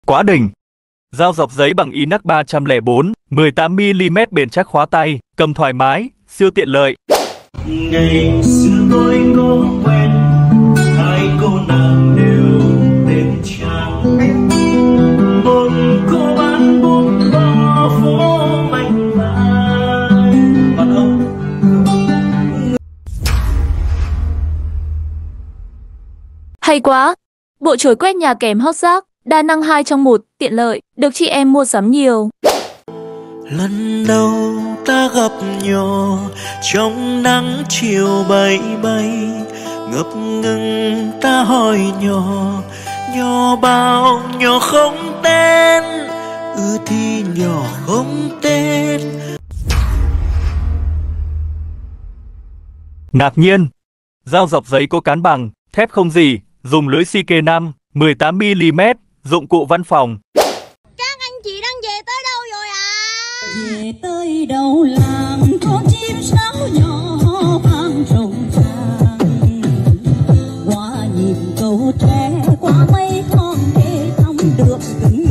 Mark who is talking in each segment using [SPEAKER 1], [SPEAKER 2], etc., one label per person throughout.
[SPEAKER 1] Quá đỉnh! Dao dọc giấy bằng inox 304, 18mm bền chắc khóa tay, cầm thoải mái, siêu tiện lợi.
[SPEAKER 2] Ngày xưa tôi có quen hai cô nàng đều tên Trang, một cô bán bún bò phố Bạch Mai. Còn ông
[SPEAKER 3] hay quá! Bộ chổi quét nhà kèm hót rác, đa năng 2 trong 1, tiện lợi, được chị em mua sắm nhiều.
[SPEAKER 2] lần đầu ta gặp nhỏ trong nắng chiều bay bay, ngập ngừng ta hỏi nhỏ, nhỏ bao nhỏ không tên, thì nhỏ không tên.
[SPEAKER 1] Ngạc nhiên! Dao dọc giấy có cán bằng, thép không rỉ, dùng lưỡi CK5, 18mm, dụng cụ văn phòng.
[SPEAKER 4] Các anh chị đang về tới đâu rồi ạ?
[SPEAKER 5] Về tới đầu làng con chim sáo nhỏ vang rộn ràng, qua nhịp cầu tre qua mấy con đê thăm được cứng.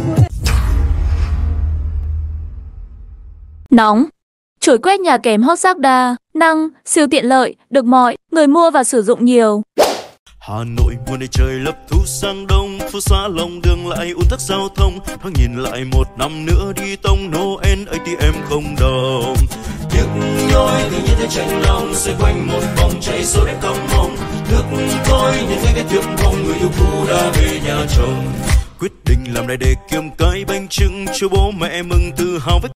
[SPEAKER 3] Nóng! Chổi quét nhà kèm hót rác đa năng, siêu tiện lợi, được mọi người mua và sử dụng nhiều.
[SPEAKER 2] Hà Nội mùa này trời lấp thu sang đông, phố xá lòng đường lại ùn tắc giao thông. Thoáng nhìn lại một năm nữa đi tông Noel ATM không đồng. Tiếc nhói thì như thế chạnh lòng, xoay quanh một vòng chạy số đẹp cong mong. Nước tôi nhìn thấy cái tiệm bông, người yêu cũ đã về nhà chồng. Quyết định làm này để kiếm cái bánh trưng cho bố mẹ mừng tự hào với